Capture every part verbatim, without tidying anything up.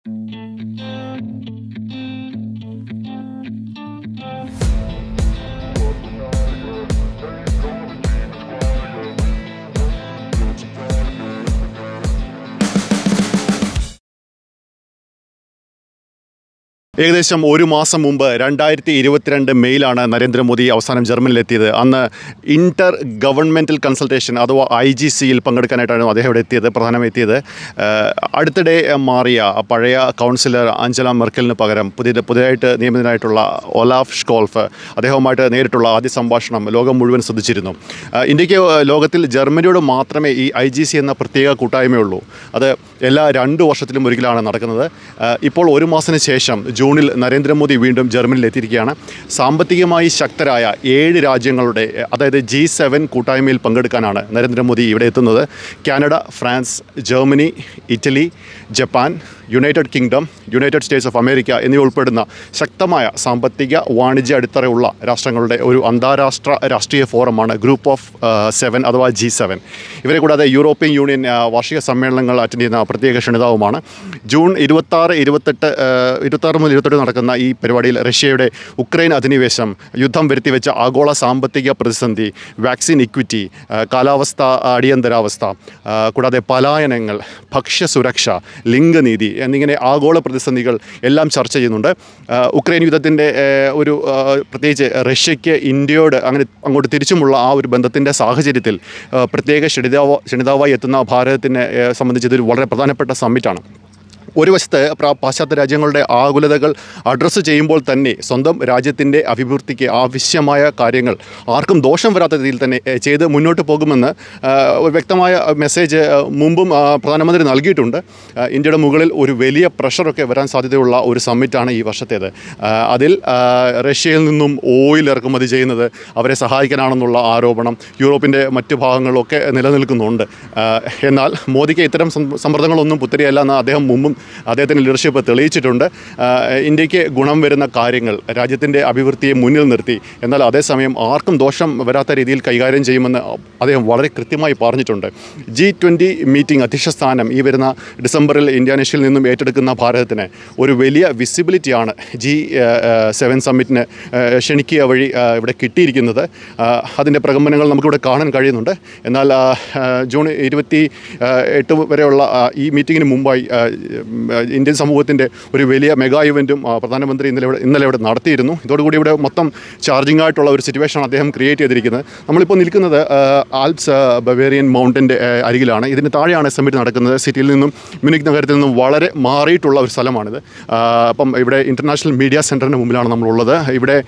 ഏകദേശം ഒരു മാസം മുമ്പ് രണ്ടായിരത്തി ഇരുപത്തിരണ്ട് മെയ്യിലാണ് നരേന്ദ്രമോദി അവസാനം ജർമ്മനിയിലെത്തിയത്. അന്ന് ഇൻ്റർ ഗവൺമെൻറ്റൽ കൺസൾട്ടേഷൻ അഥവാ ഐ ജി സിയിൽ പങ്കെടുക്കാനായിട്ടാണ് അദ്ദേഹം ഇവിടെ എത്തിയത്, പ്രധാനമായി എത്തിയത്. അടുത്തിടെ മാറിയ പഴയ കൗൺസിലർ അഞ്ചല മെർക്കലിന് പകരം പുതിയ പുതിയതായിട്ട് നിയമിതനായിട്ടുള്ള ഒലാഫ് ഷ്കോൾഫ് അദ്ദേഹവുമായിട്ട് നേരിട്ടുള്ള ആദ്യ സംഭാഷണം ലോകം മുഴുവൻ ശ്രദ്ധിച്ചിരുന്നു. ഇന്ത്യക്ക് ലോകത്തിൽ ജർമ്മനിയോട് മാത്രമേ ഈ ഐ ജി സി എന്ന പ്രത്യേക കൂട്ടായ്മയുള്ളൂ. അത് എല്ലാ രണ്ട് വർഷത്തിലും ഒരിക്കലാണ് നടക്കുന്നത്. ഇപ്പോൾ ഒരു മാസത്തിന് ശേഷം ജൂണിൽ നരേന്ദ്രമോദി വീണ്ടും ജർമ്മനിയിൽ എത്തിയിരിക്കുകയാണ്. സാമ്പത്തികമായി ശക്തരായ ഏഴ് രാജ്യങ്ങളുടെ അതായത് ജി സെവൻ കൂട്ടായ്മയിൽ പങ്കെടുക്കാനാണ് നരേന്ദ്രമോദി ഇവിടെ എത്തുന്നത്. Canada, France, Germany, Italy, Japan, United Kingdom, United States of America എന്നിവ ഉൾപ്പെടുന്ന ശക്തമായ സാമ്പത്തിക വാണിജ്യ അടിത്തറയുള്ള രാഷ്ട്രങ്ങളുടെ ഒരു അന്താരാഷ്ട്ര രാഷ്ട്രീയ ഫോറമാണ് ഗ്രൂപ്പ് ഓഫ് സെവൻ അഥവാ ജി സെവൻ. ഇവരെ കൂടാതെ യൂറോപ്യൻ യൂണിയൻ വാർഷിക സമ്മേളനങ്ങൾ അറ്റൻഡ് ചെയ്യുന്ന പ്രത്യേക ക്ഷണിതാവുമാണ്. ജൂൺ ഇരുപത്താറ് ഇരുപത്തെട്ട് ഇരുപത്താറ് മുതൽ ഇരുപത്തെട്ട് നടക്കുന്ന ഈ പരിപാടിയിൽ റഷ്യയുടെ ഉക്രൈൻ അധിനിവേശം, യുദ്ധം വരുത്തിവെച്ച ആഗോള സാമ്പത്തിക പ്രതിസന്ധി, വാക്സിൻ ഇക്വിറ്റി, കാലാവസ്ഥ അടിയന്തരാവസ്ഥ, കൂടാതെ പലായനങ്ങൾ, ഭക്ഷ്യസുരക്ഷ, ലിംഗനീതി എന്നിങ്ങനെ ആഗോള പ്രതിസന്ധികൾ എല്ലാം ചർച്ച ചെയ്യുന്നുണ്ട്. ഉക്രൈൻ യുദ്ധത്തിൻ്റെ ഒരു പ്രത്യേകിച്ച് റഷ്യയ്ക്ക് ഇന്ത്യയോട് അങ്ങനെ അങ്ങോട്ട് തിരിച്ചുമുള്ള ആ ഒരു ബന്ധത്തിൻ്റെ സാഹചര്യത്തിൽ പ്രത്യേക ക്ഷണിതാവ് ക്ഷണിതാവായി എത്തുന്ന ഭാരതത്തിനെ സംബന്ധിച്ച് ഇതൊരു വളരെ പ്രധാനപ്പെട്ട സമ്മിറ്റാണ്. ഒരു വശത്ത് പാശ്ചാത്യ രാജ്യങ്ങളുടെ ആകുലതകൾ അഡ്രസ്സ് ചെയ്യുമ്പോൾ തന്നെ സ്വന്തം രാജ്യത്തിൻ്റെ അഭിവൃദ്ധിക്ക് ആവശ്യമായ കാര്യങ്ങൾ ആർക്കും ദോഷം വരാത്ത രീതിയിൽ തന്നെ ചെയ്ത് മുന്നോട്ട് പോകുമെന്ന് വ്യക്തമായ മെസ്സേജ് മുമ്പും പ്രധാനമന്ത്രി നൽകിയിട്ടുണ്ട്. ഇന്ത്യയുടെ മുകളിൽ ഒരു വലിയ പ്രഷറൊക്കെ വരാൻ സാധ്യതയുള്ള ഒരു സമ്മിറ്റാണ് ഈ വർഷത്തേത്. അതിൽ റഷ്യയിൽ നിന്നും ഓയിൽ ഇറക്കുമതി ചെയ്യുന്നത് അവരെ സഹായിക്കാനാണെന്നുള്ള ആരോപണം യൂറോപ്പിൻ്റെ മറ്റു ഭാഗങ്ങളിലൊക്കെ നിലനിൽക്കുന്നുണ്ട്. എന്നാൽ മോദിക്ക് ഇത്തരം സമ്മർദ്ദങ്ങളൊന്നും പുത്തരിയല്ല എന്ന് അദ്ദേഹം മുമ്പും അദ്ദേഹത്തിൻ്റെ ലീഡർഷിപ്പ് തെളിയിച്ചിട്ടുണ്ട്. ഇന്ത്യക്ക് ഗുണം വരുന്ന കാര്യങ്ങൾ രാജ്യത്തിൻ്റെ അഭിവൃദ്ധിയെ മുന്നിൽ നിർത്തി, എന്നാൽ അതേസമയം ആർക്കും ദോഷം വരാത്ത രീതിയിൽ കൈകാര്യം ചെയ്യുമെന്ന് അദ്ദേഹം വളരെ കൃത്യമായി പറഞ്ഞിട്ടുണ്ട്. ജി ട്വൻ്റി മീറ്റിംഗ് അധ്യക്ഷ സ്ഥാനം ഈ വരുന്ന ഡിസംബറിൽ ഇന്ത്യാനേഷ്യയിൽ നിന്നും ഏറ്റെടുക്കുന്ന ഭാരതത്തിന് ഒരു വലിയ വിസിബിലിറ്റിയാണ് ജി സെവൻ സമ്മിറ്റിന് ക്ഷണിക്കുക വഴി ഇവിടെ കിട്ടിയിരിക്കുന്നത്. അതിൻ്റെ പ്രകമ്പനങ്ങൾ നമുക്കിവിടെ കാണാൻ കഴിയുന്നുണ്ട്. എന്നാൽ ജൂൺ ഇരുപത്തി എട്ട് വരെയുള്ള ഈ മീറ്റിങ്ങിന് മുമ്പായി ഇന്ത്യൻ സമൂഹത്തിൻ്റെ ഒരു വലിയ മെഗാ ഇവൻറ്റും പ്രധാനമന്ത്രി ഇന്നലെ ഇവിടെ ഇന്നലെ ഇവിടെ നടത്തിയിരുന്നു. ഇതോടുകൂടി ഇവിടെ മൊത്തം ചാർജിംഗ് ആയിട്ടുള്ള ഒരു സിറ്റുവേഷനാണ് അദ്ദേഹം ക്രിയേറ്റ് ചെയ്തിരിക്കുന്നത്. നമ്മളിപ്പോൾ നിൽക്കുന്നത് ആൽപ്സ് ബവേറിയൻ മൗണ്ടൻ്റെ അരികിലാണ്. ഇതിന് താഴെയാണ് സമ്മിറ്റ് നടക്കുന്നത്. സിറ്റിയിൽ നിന്നും മ്യൂണിക് നഗരത്തിൽ നിന്നും വളരെ മാറിയിട്ടുള്ള ഒരു സ്ഥലമാണിത്. അപ്പം ഇവിടെ ഇൻ്റർനാഷണൽ മീഡിയ സെൻറ്ററിന് മുമ്പിലാണ് നമ്മളുള്ളത്. ഇവിടെ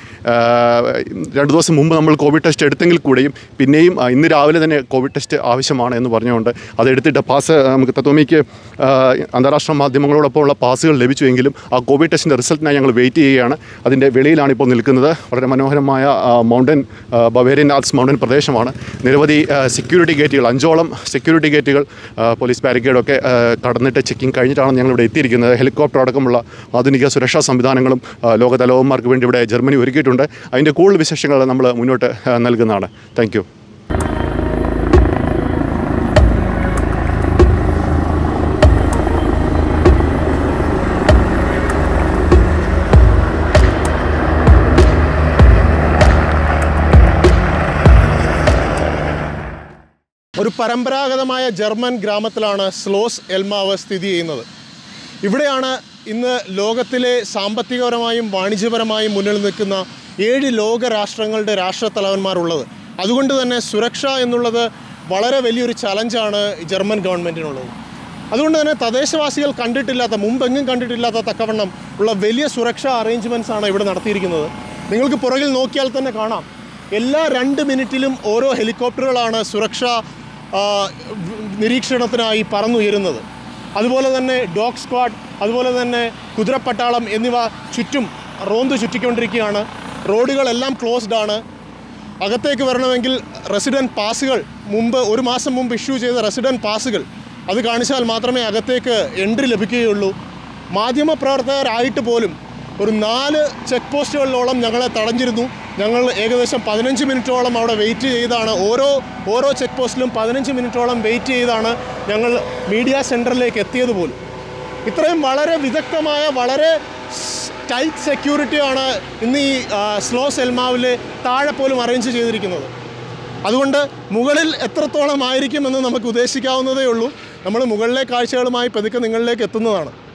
രണ്ട് ദിവസം മുമ്പ് നമ്മൾ കോവിഡ് ടെസ്റ്റ് എടുത്തെങ്കിൽ കൂടെയും പിന്നെയും ഇന്ന് രാവിലെ തന്നെ കോവിഡ് ടെസ്റ്റ് ആവശ്യമാണ് എന്ന് പറഞ്ഞുകൊണ്ട് അതെടുത്തിട്ട് പാസ് നമുക്ക് തത്വമയ്ക്ക് അന്താരാഷ്ട്ര മാധ്യമങ്ങളോടൊപ്പം ഉള്ള പാസുകൾ ലഭിച്ചുവെങ്കിലും ആ കോവിഡ് ടെസ്റ്റിൻ്റെ റിസൾട്ടിനായി ഞങ്ങൾ വെയിറ്റ് ചെയ്യുകയാണ്. അതിൻ്റെ വെളിയിലാണ് ഇപ്പോൾ നിൽക്കുന്നത്. വളരെ മനോഹരമായ മൗണ്ടൻ ബവേറിയൻ ആൽപ്സ് മൗണ്ടൻ പ്രദേശമാണ്. നിരവധി സെക്യൂരിറ്റി ഗേറ്റുകൾ, അഞ്ചോളം സെക്യൂരിറ്റി ഗേറ്റുകൾ, പോലീസ് ബാരിക്കേഡൊക്കെ കടന്നിട്ട് ചെക്കിംഗ് കഴിഞ്ഞിട്ടാണ് ഞങ്ങളിവിടെ എത്തിയിരിക്കുന്നത്. ഹെലികോപ്റ്റർ അടക്കമുള്ള ആധുനിക സുരക്ഷാ സംവിധാനങ്ങളും ലോകതലവന്മാർക്ക് വേണ്ടി ഇവിടെ ജർമ്മനി ഒരുക്കിയിട്ടുണ്ട്. അതിൻ്റെ കൂടുതൽ വിശേഷങ്ങൾ നമ്മൾ മുന്നോട്ട് നൽകുന്നതാണ്. Thank you. ഒരു പരമ്പരാഗതമായ ജർമ്മൻ ഗ്രാമത്തിലാണ് സ്ലോസ് എൽമാവ് സ്ഥിതി ചെയ്യുന്നത്. ഇവിടെയാണ് ഇന്ന് ലോകത്തിലെ സാമ്പത്തികപരമായും വാണിജ്യപരമായും മുന്നിൽ നിൽക്കുന്ന ഏഴ് ലോക രാഷ്ട്രങ്ങളുടെ രാഷ്ട്രത്തലവന്മാരുള്ളത്. അതുകൊണ്ട് തന്നെ സുരക്ഷ എന്നുള്ളത് വളരെ വലിയൊരു ചലഞ്ചാണ് ജർമ്മൻ ഗവൺമെൻറ്റിനുള്ളത്. അതുകൊണ്ട് തന്നെ തദ്ദേശവാസികൾ കണ്ടിട്ടില്ലാത്ത, മുമ്പെങ്ങും കണ്ടിട്ടില്ലാത്ത തക്കവണ്ണം ഉള്ള വലിയ സുരക്ഷാ അറേഞ്ച്മെൻറ്റ്സ് ആണ് ഇവിടെ നടത്തിയിരിക്കുന്നത്. നിങ്ങൾക്ക് പുറകിൽ നോക്കിയാൽ തന്നെ കാണാം, എല്ലാ രണ്ട് മിനിറ്റിലും ഓരോ ഹെലികോപ്റ്ററുകളാണ് സുരക്ഷാ നിരീക്ഷണത്തിനായി പറന്നുയരുന്നത്. അതുപോലെ തന്നെ ഡോഗ് സ്ക്വാഡ്, അതുപോലെ തന്നെ കുതിരപ്പട്ടാളം എന്നിവ ചുറ്റും റോന്ത് ചുറ്റിക്കൊണ്ടിരിക്കുകയാണ്. റോഡുകളെല്ലാം ക്ലോസ്ഡ് ആണ്. അകത്തേക്ക് വരണമെങ്കിൽ റെസിഡൻറ്റ് പാസുകൾ, മുമ്പ് ഒരു മാസം മുമ്പ് ഇഷ്യൂ ചെയ്ത റെസിഡൻറ്റ് പാസുകൾ അത് കാണിച്ചാൽ മാത്രമേ അകത്തേക്ക് എൻട്രി ലഭിക്കുകയുള്ളൂ. മാധ്യമപ്രവർത്തകരായിട്ട് പോലും ഒരു നാല് ചെക്ക് പോസ്റ്റുകളിലോളം ഞങ്ങളെ തടഞ്ഞിരുന്നു. ഞങ്ങൾ ഏകദേശം പതിനഞ്ച് മിനിറ്റോളം അവിടെ വെയിറ്റ് ചെയ്താണ്, ഓരോ ഓരോ ചെക്ക് പോസ്റ്റിലും പതിനഞ്ച് മിനിറ്റോളം വെയിറ്റ് ചെയ്താണ് ഞങ്ങൾ മീഡിയ സെൻറ്ററിലേക്ക് എത്തിയത് പോലും. ഇത്രയും വളരെ വിദഗ്ധമായ വളരെ ടൈറ്റ് സെക്യൂരിറ്റിയാണ് ഇന്ന് ഈ സ്ലോസ് എൽമാവിൽ താഴെ പോലും അറേഞ്ച് ചെയ്തിരിക്കുന്നത്. അതുകൊണ്ട് മുകളിൽ എത്രത്തോളം ആയിരിക്കുമെന്ന് നമുക്ക് ഉദ്ദേശിക്കാവുന്നതേ ഉള്ളൂ. നമ്മൾ മുകളിലെ കാഴ്ചകളുമായി പതുക്കെ നിങ്ങളിലേക്ക് എത്തുന്നതാണ്.